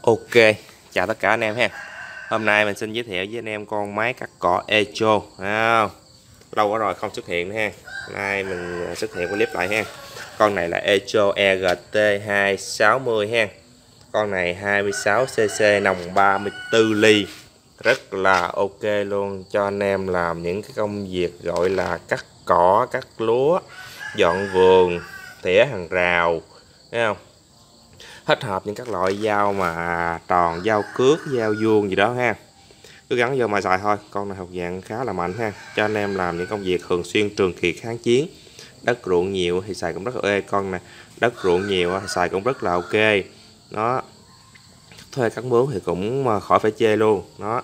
Ok, chào tất cả anh em ha. Hôm nay mình xin giới thiệu với anh em con máy cắt cỏ Echo. Lâu quá rồi không xuất hiện nữa ha. Nay mình xuất hiện clip lại ha. Con này là Echo EGT260 ha. Con này 26cc nòng 34 ly. Rất là ok luôn cho anh em làm những cái công việc gọi là cắt cỏ, cắt lúa, dọn vườn, tỉa hàng rào, thấy không? Thích hợp những các loại dao mà tròn, dao cước, dao vuông gì đó ha, cứ gắn vô mà xài thôi. Con này học dạng khá là mạnh ha, cho anh em làm những công việc thường xuyên trường kỳ kháng chiến. Đất ruộng nhiều thì xài cũng rất là ok. Con này đất ruộng nhiều thì xài cũng rất là ok. Nó thuê cắt mướn thì cũng khỏi phải chê luôn. Đó,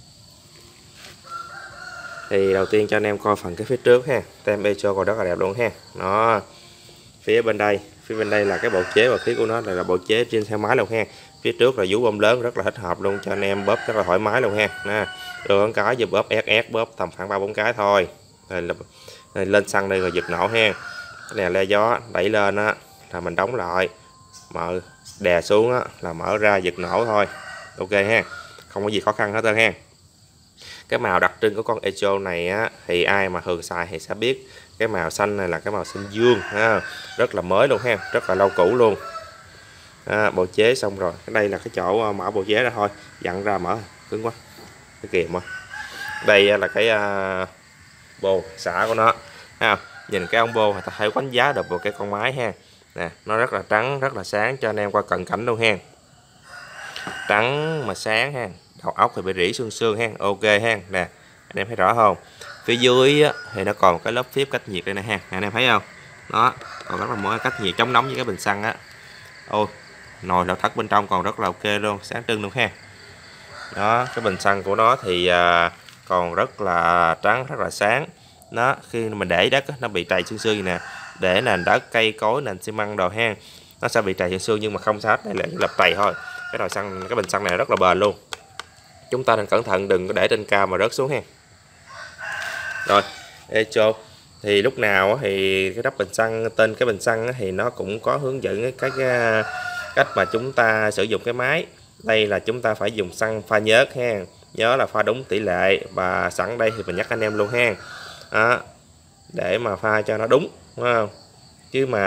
thì đầu tiên cho anh em coi phần cái phía trước ha. Tem Echo còn rất là đẹp luôn ha. Nó phía bên đây là cái bộ chế và phía của nó là bộ chế trên xe máy luôn ha. Phía trước là vú bơm lớn rất là thích hợp luôn, cho anh em bóp rất là thoải mái luôn ha. Được cái giờ bóp ép bóp tầm khoảng 3-4 cái thôi. Đây, lên xăng đây rồi giật nổ ha. Cái này le gió đẩy lên á là mình đóng lại, mở đè xuống á là mở ra giật nổ thôi. Ok ha, không có gì khó khăn hết trơn ha. Cái màu đặc trưng của con Echo này á, thì ai mà thường xài thì sẽ biết cái màu xanh này là cái màu xanh dương ha. Rất là mới luôn ha, rất là lâu cũ luôn. Bộ chế xong rồi, cái đây là cái chỗ mở bộ chế ra thôi, dặn ra mở cứng quá cái kìm. Đây là cái bô xả của nó ha. Nhìn cái ống bô người ta thấy đánh giá được vào cái con máy ha. Nè, nó rất là trắng, rất là sáng, cho anh em qua cận cảnh luôn ha. Trắng mà sáng ha, đầu ốc thì bị rỉ xương xương ha. Ok ha. Nè, anh em thấy rõ không? Phía dưới á, thì nó còn cái lớp phím cách nhiệt đây nè ha. Nè, anh em thấy không? Đó, còn rất là mới cách nhiệt chống nóng với cái bình xăng á. Ôi, nồi lò thất bên trong còn rất là ok luôn, sáng trưng luôn ha. Đó, cái bình xăng của nó thì còn rất là trắng, rất là sáng. Nó khi mình để đất nó bị trầy xương xương gì nè, để nền đất, cây cối, nền xi măng đồ ha, nó sẽ bị trầy xương xương, nhưng mà không sao hết, đây là lập trầy thôi. Cái nồi xăng, cái bình xăng này rất là bền luôn. Chúng ta nên cẩn thận đừng có để trên cao mà rớt xuống ha. Rồi, Echo thì lúc nào thì cái nắp bình xăng, tên cái bình xăng thì nó cũng có hướng dẫn cái cách mà chúng ta sử dụng cái máy. Đây là chúng ta phải dùng xăng pha nhớt ha, nhớ là pha đúng tỷ lệ, và sẵn đây thì mình nhắc anh em luôn ha. Đó, để mà pha cho nó đúng, đúng không? Chứ mà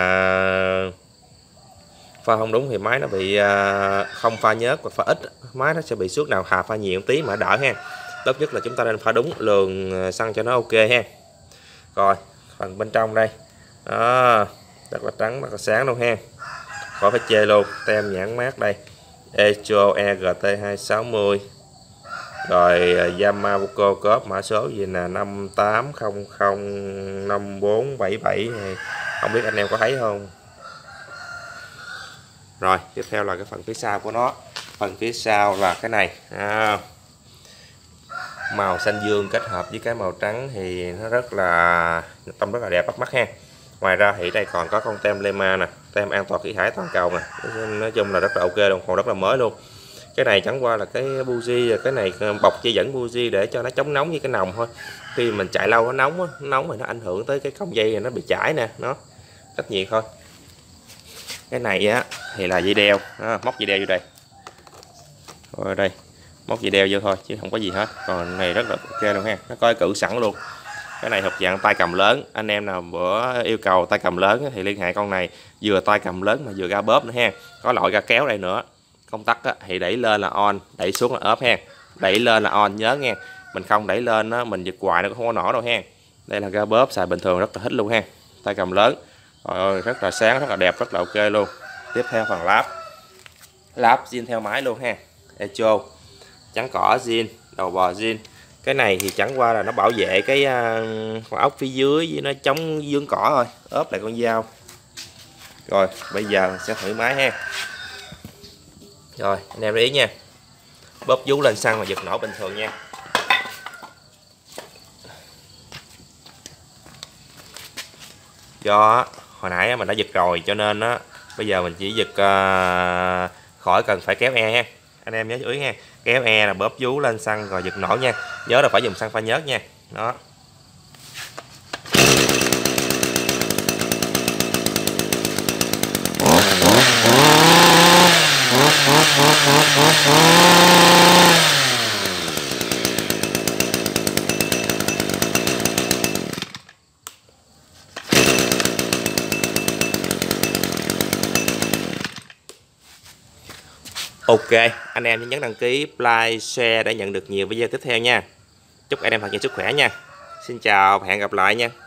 pha không đúng thì máy nó bị không pha nhớt hoặc pha ít, máy nó sẽ bị xước nào hà pha nhiều tí mà đỡ ha. Tốt nhất là chúng ta nên pha đúng lượng xăng cho nó ok ha. Rồi phần bên trong đây đó, rất là trắng, rất là sáng luôn ha, khỏi phải chê luôn. Tem nhãn mác đây, Echo EGT260, rồi Yamaha cốp mã số gì nè 58005477 này, không biết anh em có thấy không. Rồi tiếp theo là cái phần phía sau của nó. Phần phía sau là cái này màu xanh dương kết hợp với cái màu trắng thì nó rất là trông rất là đẹp bắt mắt ha. Ngoài ra thì đây còn có con tem Lema nè, tem an toàn khí thải toàn cầu nè, nói chung là rất là ok luôn, còn rất là mới luôn. Cái này chẳng qua là cái buji, cái này bọc dây dẫn buji để cho nó chống nóng với cái nòng thôi. Khi mình chạy lâu nó nóng thì nó ảnh hưởng tới cái cong dây này, nó bị chảy nè, nó cách nhiệt thôi. Cái này á thì là dây đeo, móc dây đeo vô đây, rồi đây móc dây đeo vô thôi chứ không có gì hết. Còn này rất là ok luôn ha, nó có cử sẵn luôn. Cái này thuộc dạng tay cầm lớn, anh em nào bữa yêu cầu tay cầm lớn thì liên hệ con này, vừa tay cầm lớn mà vừa ga bóp nữa ha. Có loại ga kéo đây nữa. Công tắc thì đẩy lên là on, đẩy xuống là off ha. Đẩy lên là on nhớ nghe, mình không đẩy lên á, mình giật hoài nó cũng không có nổ đâu ha. Đây là ga bóp xài bình thường, rất là thích luôn ha, tay cầm lớn. Rồi, rất là sáng, rất là đẹp, rất là ok luôn. Tiếp theo phần láp zin theo máy luôn ha. Echo chắn cỏ zin, đầu bò zin. Cái này thì chẳng qua là nó bảo vệ cái con ốc phía dưới với nó chống vướng cỏ thôi, ốp lại con dao. Rồi bây giờ sẽ thử máy ha. Rồi anh em để ý nha, bóp vú lên xăng mà giật nổ bình thường nha. Do hồi nãy mình đã giật rồi cho nên á bây giờ mình chỉ giật khỏi cần phải kéo e ha. Anh em nhớ chú ý nha, kéo e là bóp vú lên xăng rồi giật nổ nha, nhớ là phải dùng xăng pha nhớt nha. Đó, Ok, anh em nhấn đăng ký, like, share để nhận được nhiều video tiếp theo nha. Chúc anh em thật nhiều sức khỏe nha. Xin chào và hẹn gặp lại nha.